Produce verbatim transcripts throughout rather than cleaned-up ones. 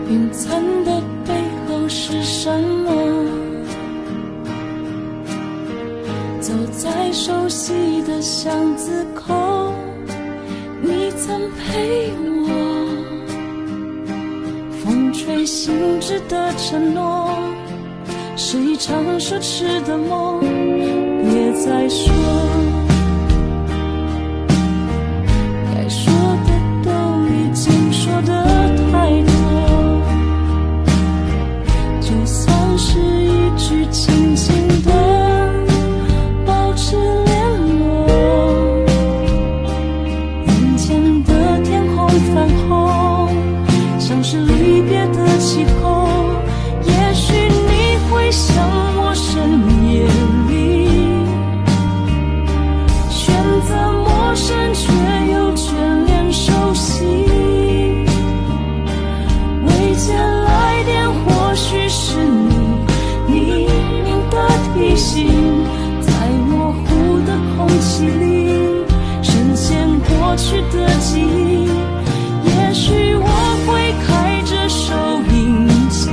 云层的背后是什么？走在熟悉的巷子口，你曾陪我，风吹醒止的承诺，是一场奢侈的梦，别再说，该说的都已经说得太多，就算是一句轻轻的保持联络，眼前的天空泛红，像是离别的气候，也许你会像我深夜里选择陌生却又眷恋熟悉，未接来电或许是你匿名的提醒，在模糊的空气里深陷过去的记忆，也许我会开着收音机，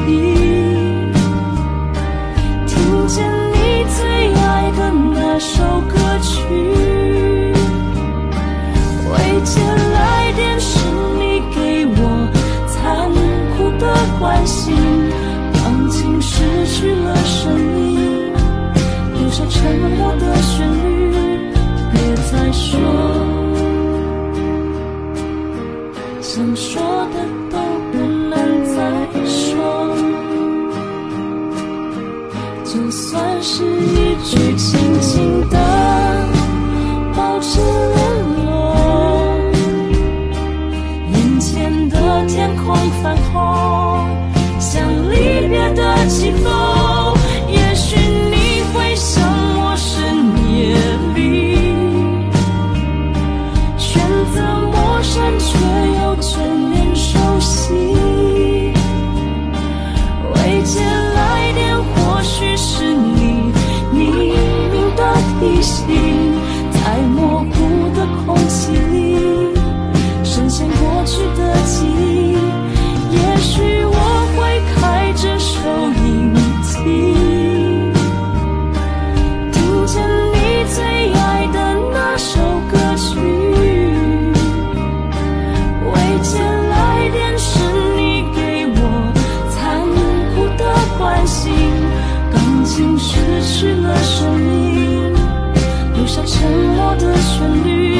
听见你最爱的那首歌曲，未接来电是你给我残酷的关心，钢琴失去了声音，留下沉默的旋律，别再说，想说的都不能再说，就算是一句轻轻的保持联络，眼前的天空泛红，像离别的气候，也许你会像我深夜里选择陌生却又眷恋熟悉，未接来电或许是你匿名的提醒，在模糊的空气里深陷过去的记忆，也许我会开着收音机，听见你最爱的那首歌曲，未接来电是你给我残酷的关心，钢琴失去了声音，留下沉默的旋律，